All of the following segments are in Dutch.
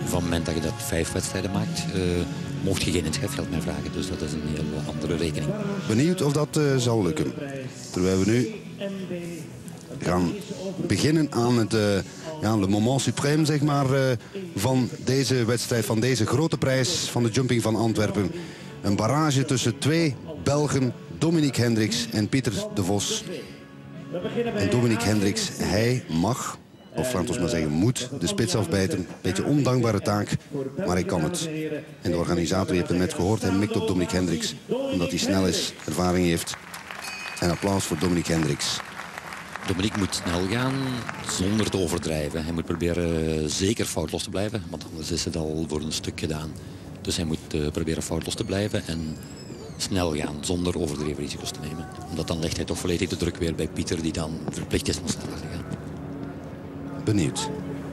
van het moment dat je dat 5 wedstrijden maakt, mocht je geen inschrijfgeld meer vragen. Dus dat is een heel andere rekening. Benieuwd of dat zal lukken. Terwijl we nu gaan beginnen aan het le moment suprême, zeg maar, van deze wedstrijd, van deze grote prijs van de jumping van Antwerpen. Een barrage tussen 2 Belgen, Dominique Hendriks en Pieter de Vos. En Dominique Hendriks, hij mag, of laten we maar zeggen moet, de spits afbijten. Beetje ondankbare taak, maar hij kan het. En de organisator, je hebt hem net gehoord, hij mikt op Dominique Hendriks. Omdat hij snel is, ervaring heeft. En applaus voor Dominique Hendriks. Dominique moet snel gaan zonder te overdrijven. Hij moet proberen zeker foutloos te blijven, want anders is het al voor een stuk gedaan. Dus hij moet proberen foutloos te blijven en snel gaan zonder overdreven risico's te nemen. Omdat dan legt hij toch volledig de druk weer bij Pieter, die dan verplicht is om sneller te gaan. Benieuwd.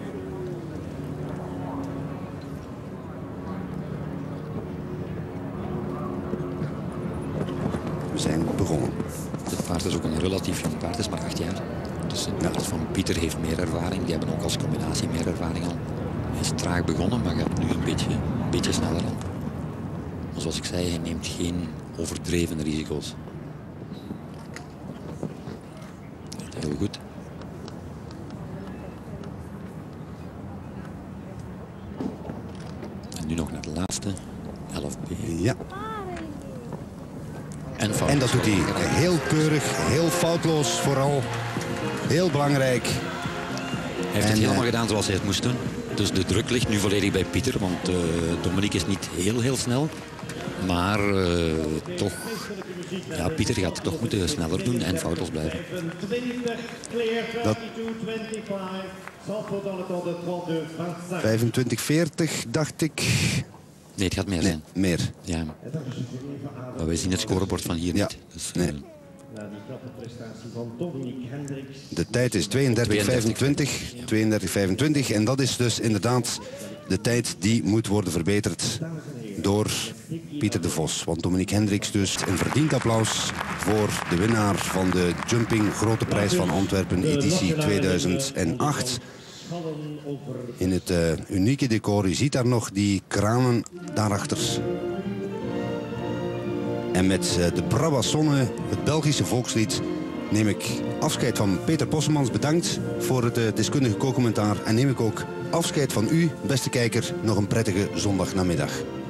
We zijn begonnen. Het paard is ook een relatief jong paard, het is maar 8 jaar. Dus het paard van Pieter heeft meer ervaring. Die hebben ook als combinatie meer ervaring al. Hij is traag begonnen, maar gaat nu een beetje sneller aan. Maar zoals ik zei, hij neemt geen overdreven risico's. Heel goed. En nu nog naar de laatste. 11B. Ja. En dat doet hij heel keurig, heel foutloos vooral. Heel belangrijk. Hij heeft het helemaal gedaan zoals hij het moest doen. Dus de druk ligt nu volledig bij Pieter, want Dominique is niet heel snel. Maar toch, ja, Pieter gaat het toch moeten sneller doen en foutloos blijven. Dat 25-40 dacht ik. Nee, het gaat meer zijn. Meer. Ja. Maar wij zien het scorebord van hier niet. Dus, nee. De tijd is 32-25. 32-25. En dat is dus inderdaad de tijd die moet worden verbeterd door Pieter de Vos. Want Dominique Hendriks dus een verdiend applaus voor de winnaar van de Jumping Grote Prijs van Antwerpen editie 2008. In het unieke decor, u ziet daar nog die kranen daarachter. En met de Brabassonne, het Belgische volkslied, neem ik afscheid van Peter Possemans. Bedankt voor het deskundige co-commentaar. En neem ik ook afscheid van u, beste kijker. Nog een prettige zondagnamiddag.